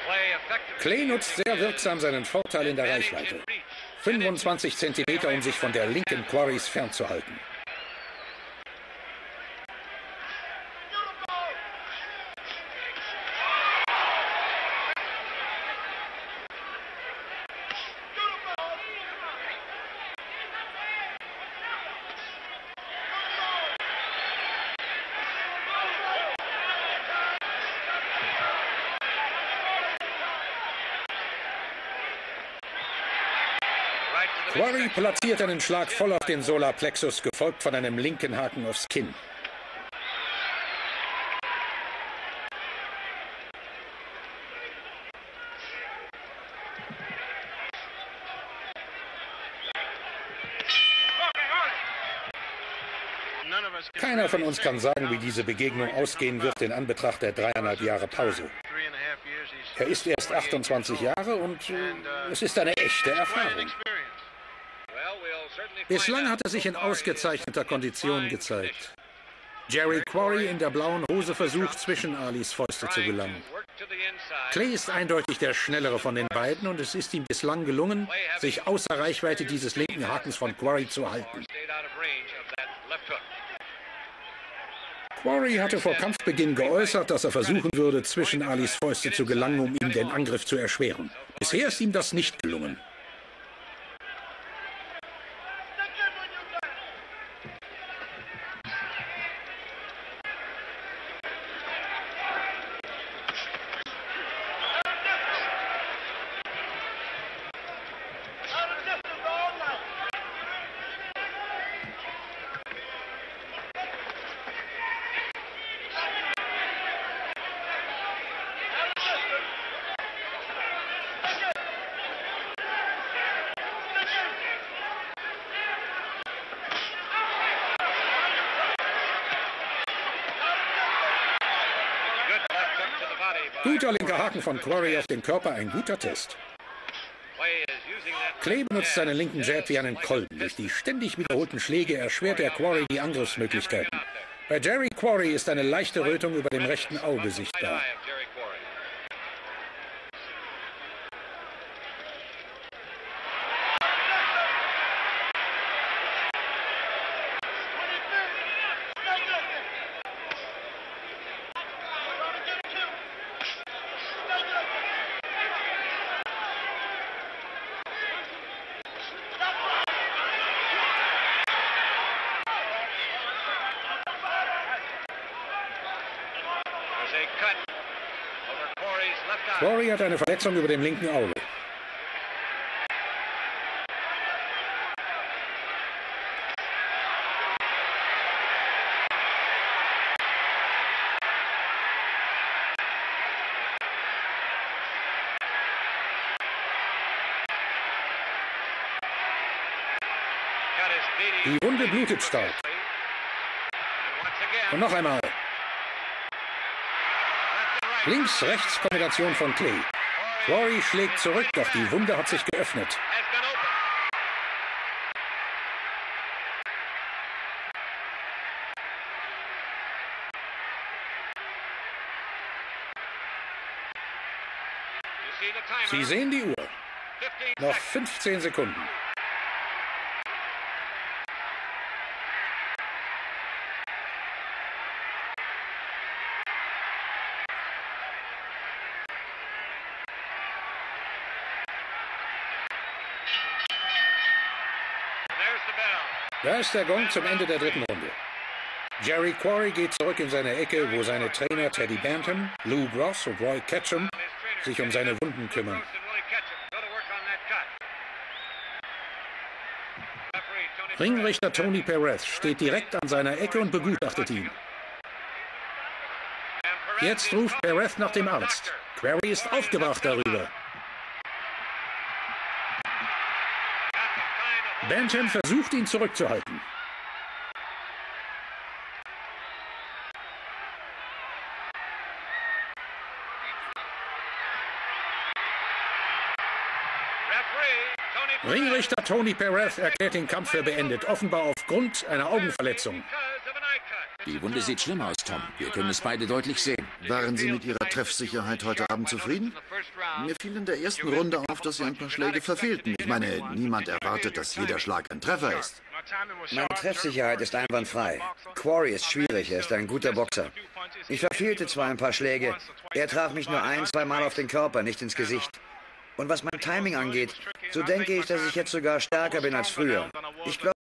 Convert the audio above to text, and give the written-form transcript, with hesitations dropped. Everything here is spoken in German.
Clay nutzt sehr wirksam seinen Vorteil in der Reichweite. 25 Zentimeter, um sich von der linken Quarries fernzuhalten. Quarry platziert einen Schlag voll auf den Solarplexus, gefolgt von einem linken Haken aufs Kinn. Keiner von uns kann sagen, wie diese Begegnung ausgehen wird in Anbetracht der 3,5 Jahre Pause. Er ist erst 28 Jahre und es ist eine echte Erfahrung. Bislang hat er sich in ausgezeichneter Kondition gezeigt. Jerry Quarry in der blauen Hose versucht, zwischen Alis Fäuste zu gelangen. Clay ist eindeutig der schnellere von den beiden und es ist ihm bislang gelungen, sich außer Reichweite dieses linken Hakens von Quarry zu halten. Quarry hatte vor Kampfbeginn geäußert, dass er versuchen würde, zwischen Alis Fäuste zu gelangen, um ihm den Angriff zu erschweren. Bisher ist ihm das nicht gelungen. Guter linker Haken von Quarry auf den Körper, ein guter Test. Clay benutzt seinen linken Jab wie einen Kolben. Durch die ständig wiederholten Schläge erschwert der Quarry die Angriffsmöglichkeiten. Bei Jerry Quarry ist eine leichte Rötung über dem rechten Auge sichtbar. Quarry hat eine Verletzung über dem linken Auge. Die Wunde blutet stark. Und noch einmal. Links-Rechts-Kombination von Clay. Quarry schlägt zurück, doch die Wunde hat sich geöffnet. Sie sehen die Uhr. Noch 15 Sekunden. Da ist der Gong zum Ende der dritten Runde. Jerry Quarry geht zurück in seine Ecke, wo seine Trainer Teddy Bantam, Lou Gross und Roy Ketchum sich um seine Wunden kümmern. Ringrichter Tony Perez steht direkt an seiner Ecke und begutachtet ihn. Jetzt ruft Perez nach dem Arzt. Quarry ist aufgebracht darüber. Bantam versucht, ihn zurückzuhalten. Ringrichter Tony Perez erklärt den Kampf für beendet, offenbar aufgrund einer Augenverletzung. Die Wunde sieht schlimm aus, Tom. Wir können es beide deutlich sehen. Waren Sie mit Ihrer Treffsicherheit heute Abend zufrieden? Mir fiel in der ersten Runde auf, dass Sie ein paar Schläge verfehlten. Ich meine, niemand erwartet, dass jeder Schlag ein Treffer ist. Meine Treffsicherheit ist einwandfrei. Quarry ist schwierig, er ist ein guter Boxer. Ich verfehlte zwar ein paar Schläge, er traf mich nur ein-, zweimal auf den Körper, nicht ins Gesicht. Und was mein Timing angeht, so denke ich, dass ich jetzt sogar stärker bin als früher. Ich glaube,